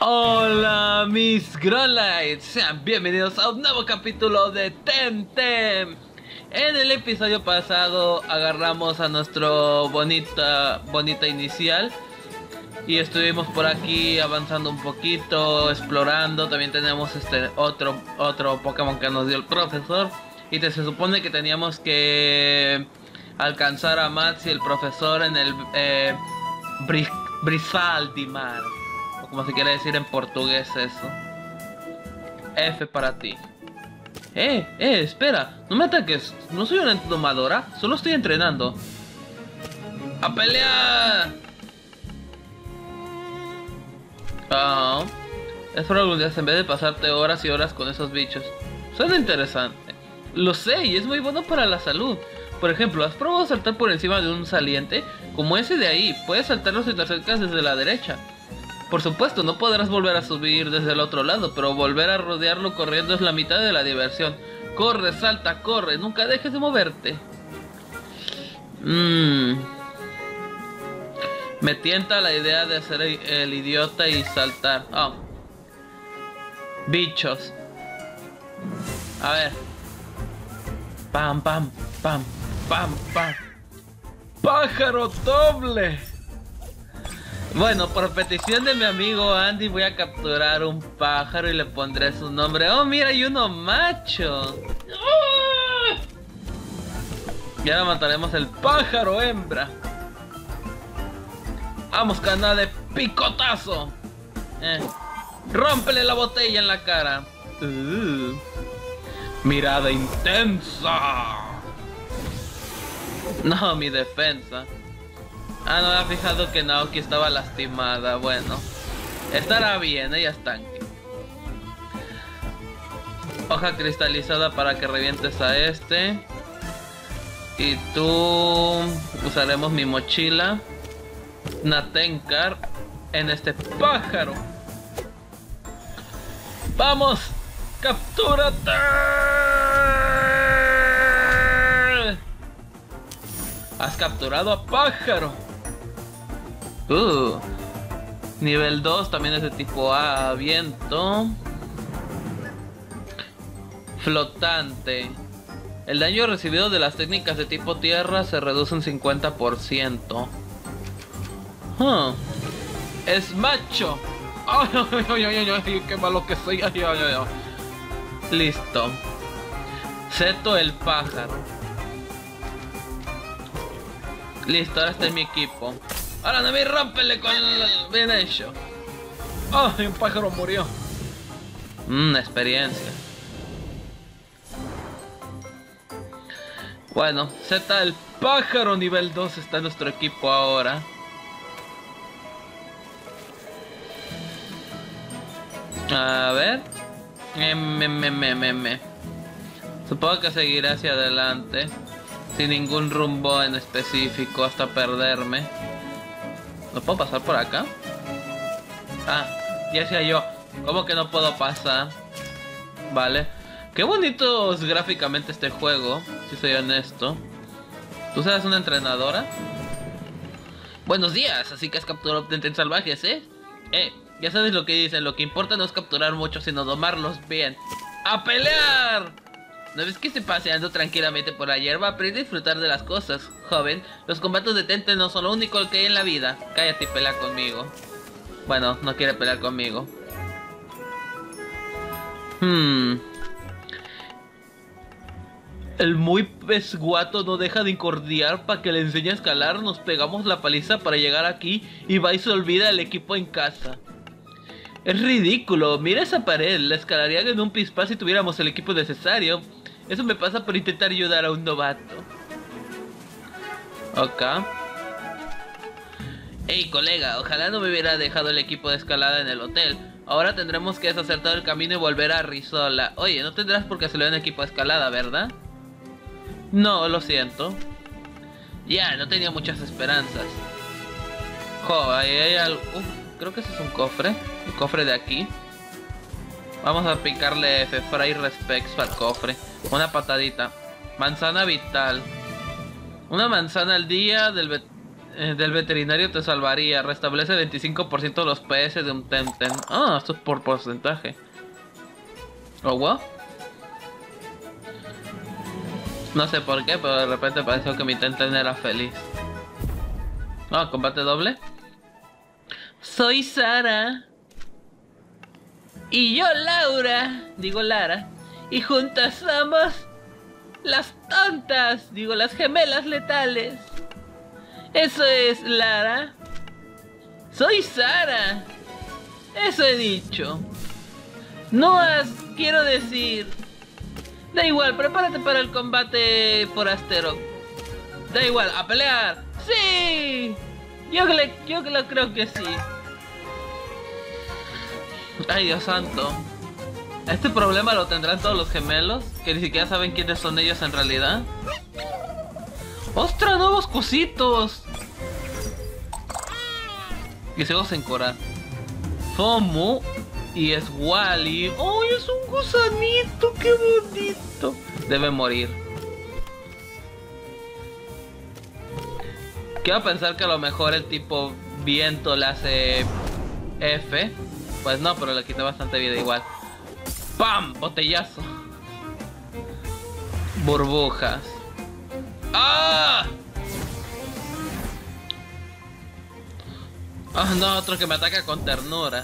Hola mis Growlites, sean bienvenidos a un nuevo capítulo de Temtem. En el episodio pasado agarramos a nuestro bonita inicial y estuvimos por aquí avanzando un poquito, explorando. También tenemos otro Pokémon que nos dio el profesor y se supone que teníamos que alcanzar a Mats y el profesor en el Brisaldimar, o como se quiere decir en portugués eso. F para ti. Espera, no me ataques, no soy una domadora, solo estoy entrenando. ¡A pelear! Es por algún día en vez de pasarte horas y horas con esos bichos. Suena interesante. Lo sé, y es muy bueno para la salud. Por ejemplo, ¿has probado saltar por encima de un saliente? Como ese de ahí, puedes saltarlo si te acercas desde la derecha. Por supuesto, no podrás volver a subir desde el otro lado, pero volver a rodearlo corriendo es la mitad de la diversión. Corre, salta, corre, nunca dejes de moverte. Me tienta la idea de hacer el idiota y saltar. Bichos. A ver. Pam, pam, pam, pam, pam. ¡Pájaro doble! Bueno, por petición de mi amigo Andy voy a capturar un pájaro y le pondré su nombre. ¡Oh, mira, hay uno macho! Y ahora mataremos el pájaro hembra. ¡Vamos, cana de picotazo! ¡Rómpele la botella en la cara! ¡Mirada intensa! No, mi defensa. No me había fijado que Naoki estaba lastimada. Bueno, estará bien, ella es tanque. Hoja cristalizada para que revientes a este. Y tú... usaremos mi mochila Natenkar en este pájaro. ¡Vamos! ¡Captúrate! Has capturado a pájaro. Nivel 2 también es de tipo A, viento. Flotante. El daño recibido de las técnicas de tipo tierra se reduce un 50%. Es macho. Ay, qué malo que soy. Listo. Seto el pájaro. Listo, ahora está en mi equipo. Ahora no me rómpele con el... bien hecho. ¡Ay, un pájaro murió! Experiencia. Bueno, Z el pájaro nivel 2 está en nuestro equipo ahora. A ver. Supongo que seguiré hacia adelante sin ningún rumbo en específico hasta perderme. ¿No puedo pasar por acá? Ya decía yo. ¿Cómo que no puedo pasar? Vale. Qué bonito es gráficamente este juego, si soy honesto. ¿Tú serás una entrenadora? Buenos días, así que has capturado Tenten salvajes, ya sabes lo que dicen. Lo que importa no es capturar muchos, sino domarlos bien. ¡A pelear! ¿No ves que estoy paseando tranquilamente por la hierba? Aprende a disfrutar de las cosas, joven. Los combates de Tenten no son lo único que hay en la vida. Cállate y pelea conmigo. Bueno, no quiere pelear conmigo. El muy pesguato no deja de incordiar para que le enseñe a escalar. Nos pegamos la paliza para llegar aquí y va y se olvida el equipo en casa. Es ridículo, mira esa pared, la escalaría en un pispás si tuviéramos el equipo necesario. Eso me pasa por intentar ayudar a un novato. Ok. Hey colega, ojalá no me hubiera dejado el equipo de escalada en el hotel. Ahora tendremos que deshacer todo el camino y volver a Rizola. Oye, no tendrás por qué hacerlo en equipo de escalada, ¿verdad? No, lo siento. Ya, no tenía muchas esperanzas. Ahí hay algo... creo que ese es un cofre. El cofre de aquí. Vamos a picarle F, Fray Respects al cofre. Una patadita. Manzana vital. Una manzana al día del del veterinario te salvaría. Restablece 25% de los PS de un Temtem. Ah, esto es por porcentaje. ¿Oh, what? No sé por qué, pero de repente pareció que mi Temtem era feliz. Ah, combate doble. Soy Sara. Y yo Laura. Digo Lara. Y juntas somos las tontas. Digo las gemelas letales. Eso es, Lara. Soy Sara. Eso he dicho. Quiero decir. Da igual, prepárate para el combate forastero. Da igual, a pelear. ¡Sí! Yo lo creo que sí. Ay, Dios santo. ¿Este problema lo tendrán todos los gemelos? Que ni siquiera saben quiénes son ellos en realidad. ¡Ostras, nuevos cositos! Y sigo sin curar. Fomu y es Wally. ¡Oh, es un gusanito! ¡Qué bonito! Debe morir. Quiero pensar que a lo mejor el tipo viento le hace F. Pues no, pero le quita bastante vida igual. ¡Pam! Botellazo. Burbujas. ¡Ah! Ah, no, otro que me ataca con ternura.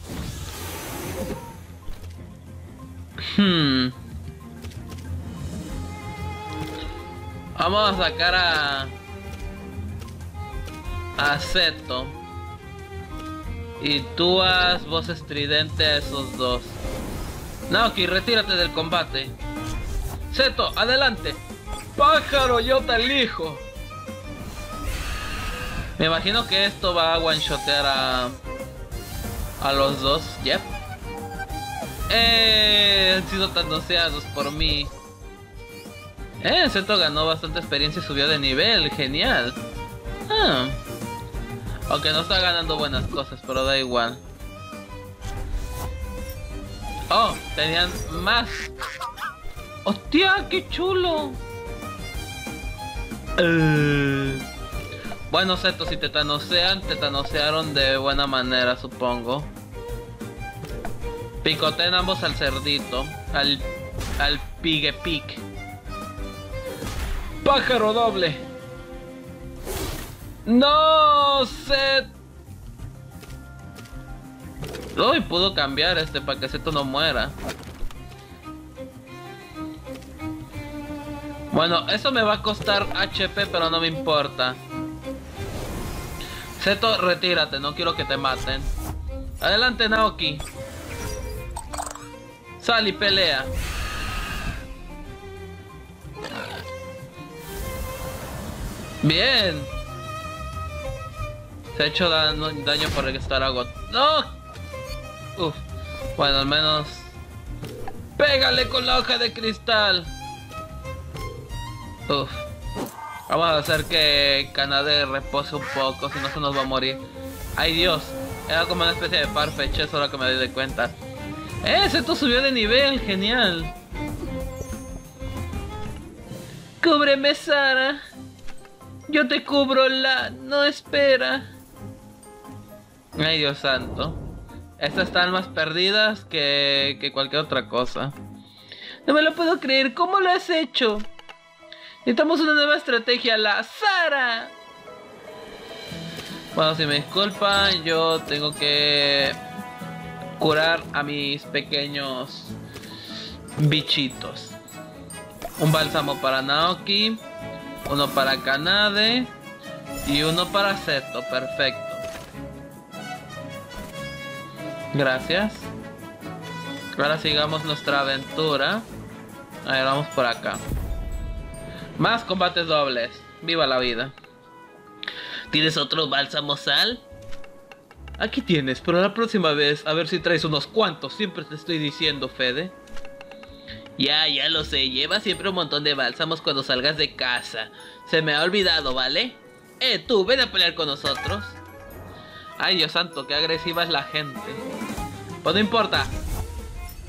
Vamos a sacar a Seto. Y tú haz voz estridente a esos dos. Naoki, retírate del combate. Seto, adelante. Pájaro, yo te elijo. Me imagino que esto va a one-shotear a los dos. Yep. Han sido tan doceados por mí. Seto ganó bastante experiencia y subió de nivel. Genial. Aunque no está ganando buenas cosas, pero da igual. Oh, tenían más. ¡Hostia, qué chulo! Bueno, Seto, si te tanosearon de buena manera, supongo. Picoteen ambos al cerdito. Al Pigepic. ¡Pájaro doble! ¡No! Set. Uy, pudo cambiar para que Seto no muera. Bueno, eso me va a costar HP, pero no me importa. Seto, retírate, no quiero que te maten. Adelante, Naoki. Sal y pelea. Bien. Se ha hecho daño por estar agotado. ¡No! Uf. Bueno, al menos... ¡Pégale con la hoja de cristal! Uf. Vamos a hacer que Kanade repose un poco, si no se nos va a morir. ¡Ay, Dios! Era como una especie de Farfetch, eso ahora que me doy de cuenta. Seto subió de nivel, genial. Cúbreme, Sara. Yo te cubro no espera. Ay, Dios santo. Estas están más perdidas que cualquier otra cosa. No me lo puedo creer, ¿cómo lo has hecho? Necesitamos una nueva estrategia, la Sara. Bueno, si me disculpan, yo tengo que curar a mis pequeños bichitos. Un bálsamo para Naoki, uno para Kanade y uno para Seto, perfecto. Gracias. Ahora sigamos nuestra aventura. A ver, vamos por acá. Más combates dobles. Viva la vida. ¿Tienes otro bálsamo sal? Aquí tienes, pero la próxima vez a ver si traes unos cuantos. Siempre te estoy diciendo, Fede. Ya lo sé. Lleva siempre un montón de bálsamos cuando salgas de casa. Se me ha olvidado, ¿vale? Tú, ven a pelear con nosotros. Ay, Dios santo, qué agresiva es la gente. Pues no importa.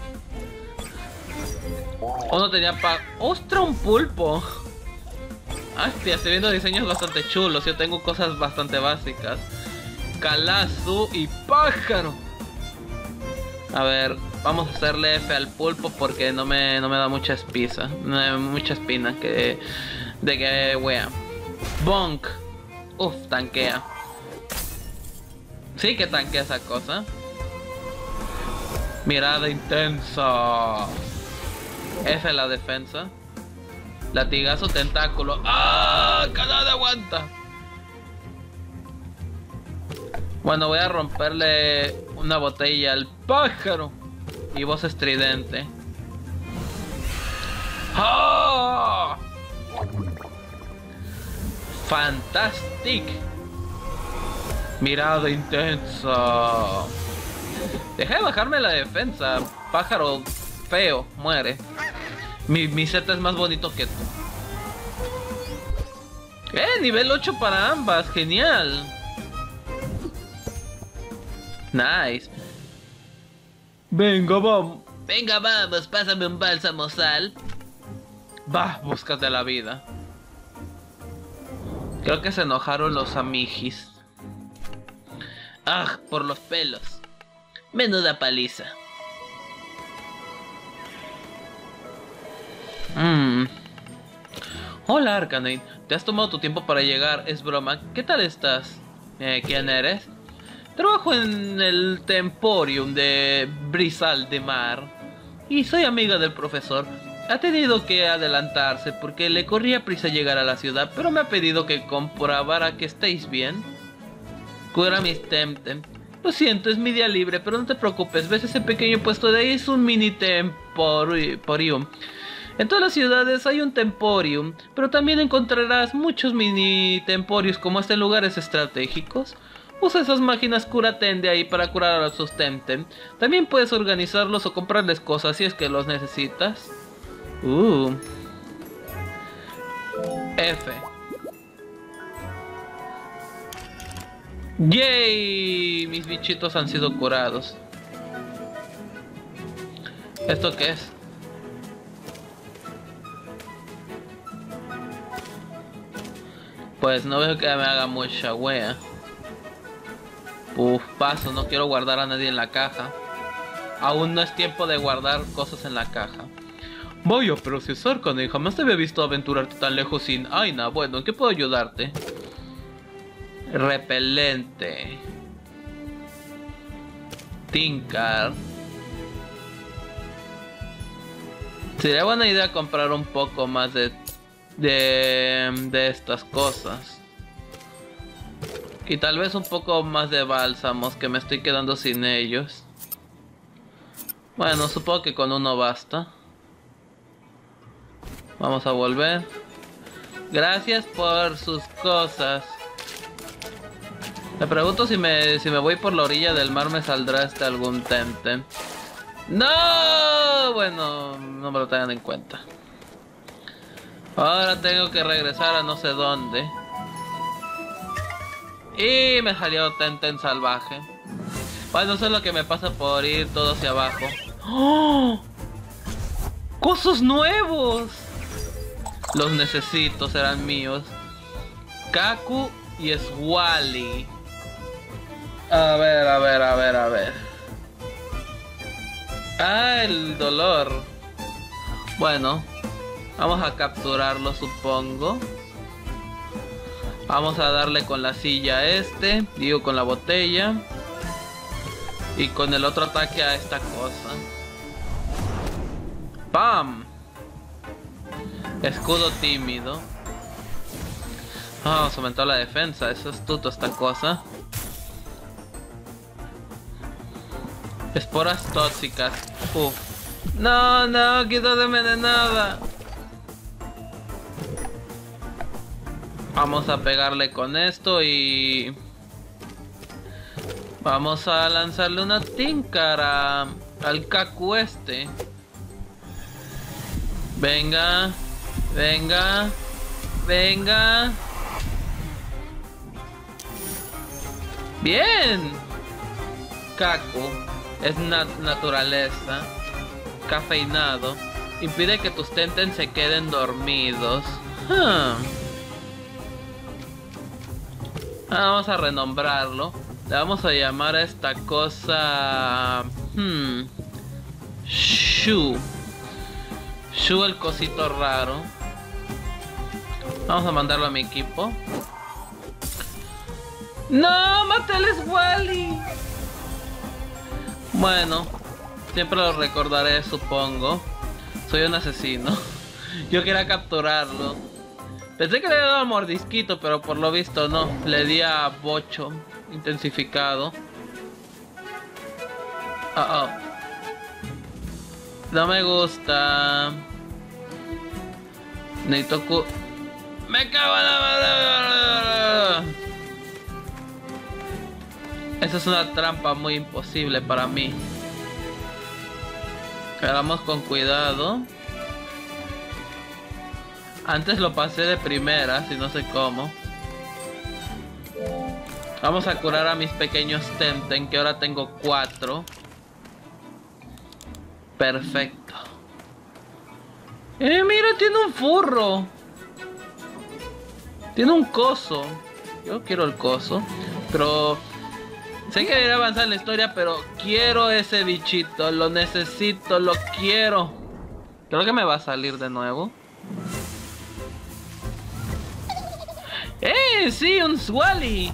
Uno tenía ¡Ostras, un pulpo! Hostia, estoy viendo diseños bastante chulos. Yo tengo cosas bastante básicas. Calazo y pájaro. A ver, vamos a hacerle F al pulpo porque no me da mucha espisa. No me da mucha espina que... de que wea. Bonk. Uf, tanquea. Sí que tanquea esa cosa. Mirada intensa. F la defensa. Latigazo, tentáculo. ¡Ah! ¡Canada aguanta! Bueno, voy a romperle una botella al pájaro. Y voz estridente. ¡Ah! ¡Fantastic! Mirada intensa. Deja de bajarme la defensa. Pájaro feo, muere. Mi set es más bonito que tú. Nivel 8 para ambas, genial. Nice. Venga, vamos. Venga, vamos, pásame un bálsamo sal. Va, búscate la vida. Creo que se enojaron los amigis. Ah, por los pelos. Menuda paliza. Hola, Arcanine. Te has tomado tu tiempo para llegar, es broma. ¿Qué tal estás? ¿Quién eres? Trabajo en el Temporium de Brisal de Mar. Y soy amiga del profesor. Ha tenido que adelantarse porque le corría prisa llegar a la ciudad, pero me ha pedido que comprobara que estéis bien. Cura mis Temtem. Lo siento, es mi día libre, pero no te preocupes. ¿Ves ese pequeño puesto de ahí? Es un mini Temporium. En todas las ciudades hay un Temporium, pero también encontrarás muchos mini Temporiums como este en lugares estratégicos. Usa esas máquinas Curaten de ahí para curar a sus Temtem. También puedes organizarlos o comprarles cosas si es que los necesitas. F. ¡Yay! Mis bichitos han sido curados. ¿Esto qué es? Pues no veo que me haga mucha wea. Paso, no quiero guardar a nadie en la caja. Aún no es tiempo de guardar cosas en la caja. Vaya, pero si es Arcanine, jamás te había visto aventurarte tan lejos sin Aina. Bueno, ¿en qué puedo ayudarte? Repelente. Tinker. Sería buena idea comprar un poco más de estas cosas. Y tal vez un poco más de bálsamos, que me estoy quedando sin ellos. Bueno, supongo que con uno basta. Vamos a volver. Gracias por sus cosas. Me pregunto si me voy por la orilla del mar me saldrá algún Temtem. ¡No! Bueno, no me lo tengan en cuenta. Ahora tengo que regresar a no sé dónde. Y me salió Temtem salvaje. Bueno, eso es lo que me pasa por ir todo hacia abajo. ¡Oh! ¡Cosas nuevos! Los necesito, serán míos. Kaku y Swally. A ver. Ah, el dolor. Bueno, vamos a capturarlo, supongo. Vamos a darle con la silla digo con la botella. Y con el otro ataque a esta cosa. ¡Pam! Escudo tímido. Se aumentó la defensa, es astuto esta cosa. Esporas tóxicas. No, quítate envenenada. Vamos a pegarle con esto y... vamos a lanzarle una Tinker al Kaku Venga. Bien. Kaku es naturaleza. Cafeinado. Impide que tus Temtem se queden dormidos. Vamos a renombrarlo. Le vamos a llamar a esta cosa... Shu. Shu, el cosito raro. Vamos a mandarlo a mi equipo. ¡No! ¡Maté al Squally! Bueno, siempre lo recordaré, supongo. Soy un asesino. Yo quería capturarlo. Pensé que le había dado al mordisquito, pero por lo visto no. Le di a bocho intensificado. No me gusta. Necesito ¡me cago en la madre! Esa es una trampa muy imposible para mí. Hagamos con cuidado. Antes lo pasé de primera, si no sé cómo. Vamos a curar a mis pequeños Tenten, que ahora tengo 4. Perfecto. Mira, tiene un furro. Tiene un coso. Yo quiero el coso. Pero... sé que debería avanzar en la historia, pero quiero ese bichito. Lo necesito, lo quiero. Creo que me va a salir de nuevo. Sí, un Squally.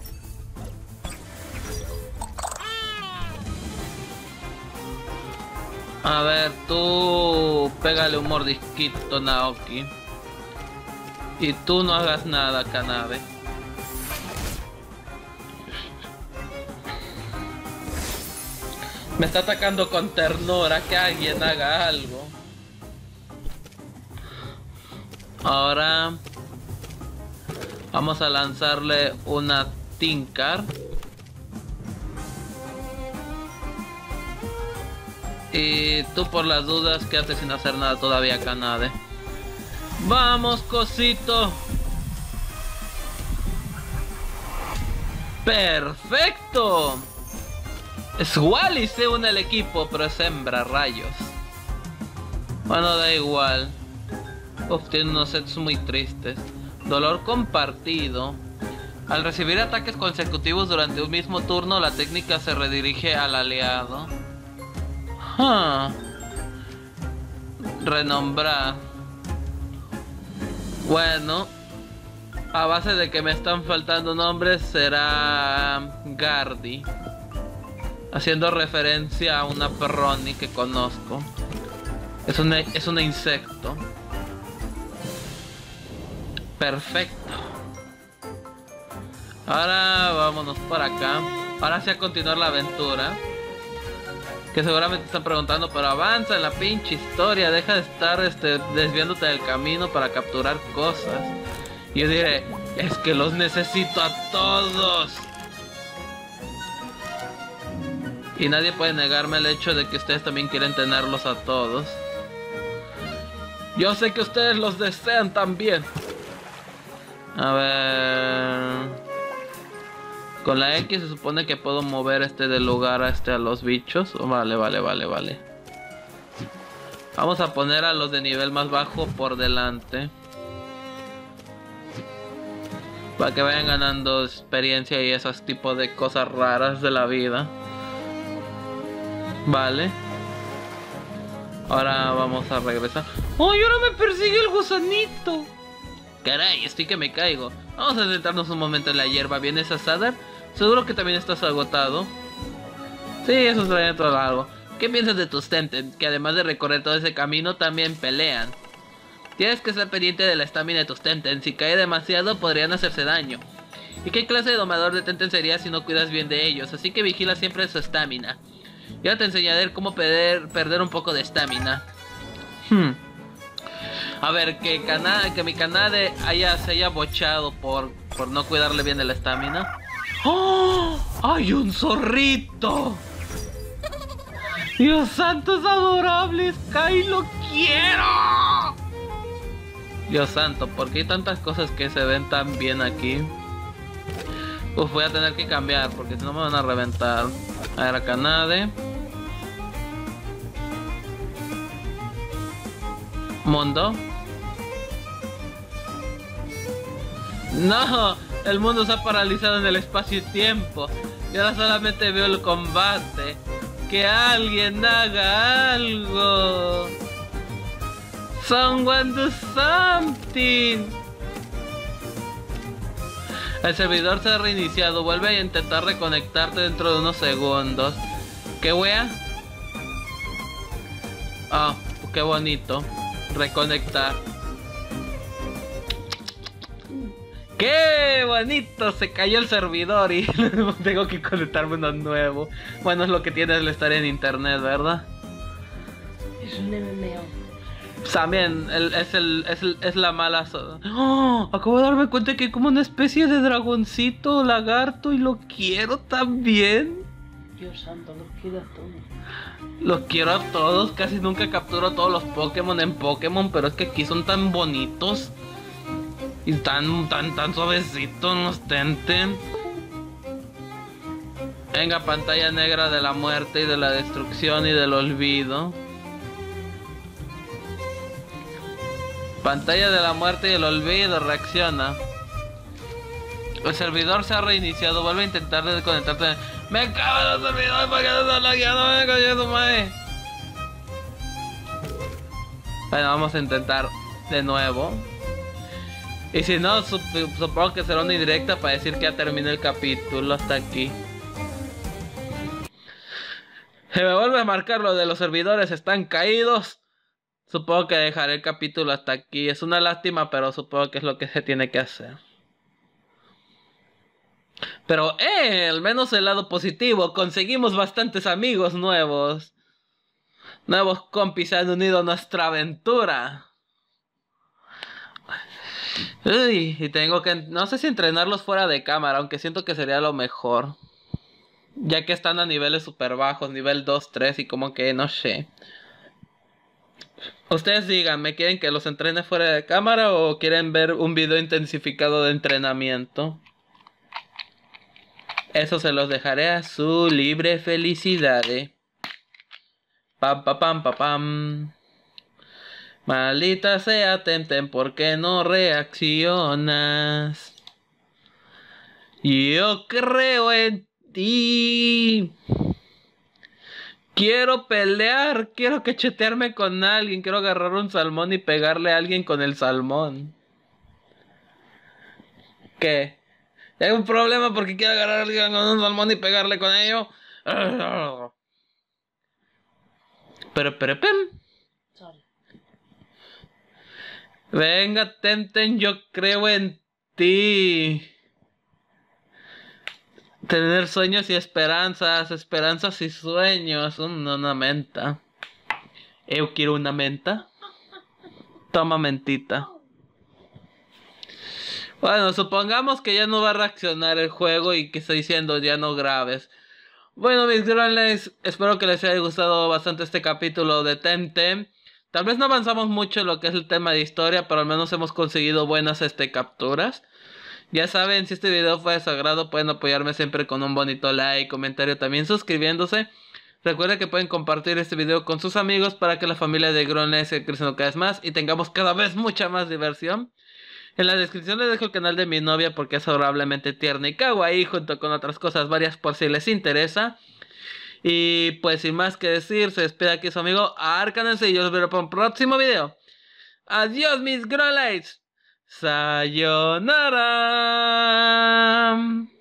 A ver, tú pégale un mordisquito, Naoki. Y tú no hagas nada, Kanade. Me está atacando con ternura, que alguien haga algo. Ahora vamos a lanzarle una Tinkar. Y tú, por las dudas, quédate sin hacer nada todavía, Kanade. ¡Vamos, cosito! ¡Perfecto! Squally se une al equipo, pero es hembra, rayos. Bueno, da igual. Tiene unos sets muy tristes. Dolor compartido. Al recibir ataques consecutivos durante un mismo turno, la técnica se redirige al aliado. Renombrar. Bueno, a base de que me están faltando nombres, será Gardy, haciendo referencia a una Perroni que conozco. Es un insecto. Perfecto. Ahora vámonos para acá. Ahora sí, a continuar la aventura. Que seguramente están preguntando, pero avanza en la pinche historia. Deja de estar desviándote del camino para capturar cosas. Y yo diré, es que los necesito a todos. Y nadie puede negarme el hecho de que ustedes también quieren tenerlos a todos. Yo sé que ustedes los desean también. A ver... con la X se supone que puedo mover del lugar a los bichos. Vale. Vamos a poner a los de nivel más bajo por delante. Para que vayan ganando experiencia y esos tipos de cosas raras de la vida. Vale. Ahora vamos a regresar. ¡Oh, y ahora me persigue el gusanito! Caray, estoy que me caigo. Vamos a sentarnos un momento en la hierba. ¿Vienes a Sadar? Seguro que también estás agotado. Sí, eso es todo algo. ¿Qué piensas de tus Tenten? Que además de recorrer todo ese camino, también pelean. Tienes que estar pendiente de la estamina de tus Tenten. Si cae demasiado, podrían hacerse daño. ¿Y qué clase de domador de Tenten serías si no cuidas bien de ellos? Así que vigila siempre su estamina. Ya te enseñaré cómo perder un poco de estamina. A ver, que mi Kanade se haya bochado por no cuidarle bien de la estamina. ¡Oh! ¡Hay un zorrito! ¡Dios santo, es adorable! ¡Sky, lo quiero! Dios santo, ¿por qué hay tantas cosas que se ven tan bien aquí? Voy a tener que cambiar porque si no me van a reventar. A ver, a Kanade. Mundo. No, El mundo se ha paralizado en el espacio y tiempo. Y ahora solamente veo el combate. Que alguien haga algo. Someone do something. El servidor se ha reiniciado. Vuelve a intentar reconectarte dentro de unos segundos. ¿Qué wea? Ah, qué bonito. Reconectar. ¡Qué bonito! Se cayó el servidor y tengo que conectarme uno nuevo. Bueno, es lo que tiene el estar en internet, ¿verdad? Es un MMO. También es la mala... ¡Oh! Acabo de darme cuenta que hay como una especie de dragoncito, lagarto, y lo quiero también. Dios santo, los quiero a todos. Los quiero a todos, casi nunca capturo todos los Pokémon en Pokémon, pero es que aquí son tan bonitos. Y tan suavecitos los Tenten. Venga, pantalla negra de la muerte y de la destrucción y del olvido. Pantalla de la muerte y el olvido, reacciona. El servidor se ha reiniciado, vuelve a intentar desconectarte. ¡Me cago en el servidor porque no está lagueando! ¡Me coño tu madre! Bueno, vamos a intentar de nuevo. Y si no, supongo que será una indirecta para decir que ya terminé el capítulo hasta aquí. Se me vuelve a marcar lo de los servidores están caídos. Supongo que dejaré el capítulo hasta aquí. Es una lástima, pero supongo que es lo que se tiene que hacer. Pero, al menos el lado positivo. Conseguimos bastantes amigos nuevos. Nuevos compis se han unido a nuestra aventura. Uy, y tengo que... No sé si entrenarlos fuera de cámara, aunque siento que sería lo mejor. Ya que están a niveles super bajos, nivel 2, 3 y como que no sé. Ustedes díganme, ¿quieren que los entrene fuera de cámara o quieren ver un video intensificado de entrenamiento? Eso se los dejaré a su libre felicidad. Pam, pam, pam, pam, pam. Maldita sea Temtem, ¿por qué no reaccionas? Yo creo en ti. Quiero pelear, quiero cachetearme con alguien, quiero agarrar un salmón y pegarle a alguien con el salmón. ¿Qué? ¿Hay un problema porque quiero agarrar a alguien con un salmón y pegarle con ello? Pero, pem. Sorry. Venga, Temtem, yo creo en ti. Tener sueños y esperanzas, esperanzas y sueños. Una menta. Eu quiero una menta. Toma mentita. Bueno, supongamos que ya no va a reaccionar el juego y que está diciendo ya no grabes. Bueno, mis grandes, espero que les haya gustado bastante este capítulo de Temtem. Tal vez no avanzamos mucho en lo que es el tema de historia, pero al menos hemos conseguido buenas capturas. Ya saben, si este video fue de su agrado, pueden apoyarme siempre con un bonito like, comentario, también suscribiéndose. Recuerden que pueden compartir este video con sus amigos para que la familia de Growlithe siga creciendo cada vez más y tengamos cada vez mucha más diversión. En la descripción les dejo el canal de mi novia porque es adorablemente tierna y kawaii, junto con otras cosas varias por si les interesa. Y pues sin más que decir, se despide aquí su amigo Arcanense y yo los veo para un próximo video. Adiós mis Growlites. Sayonara.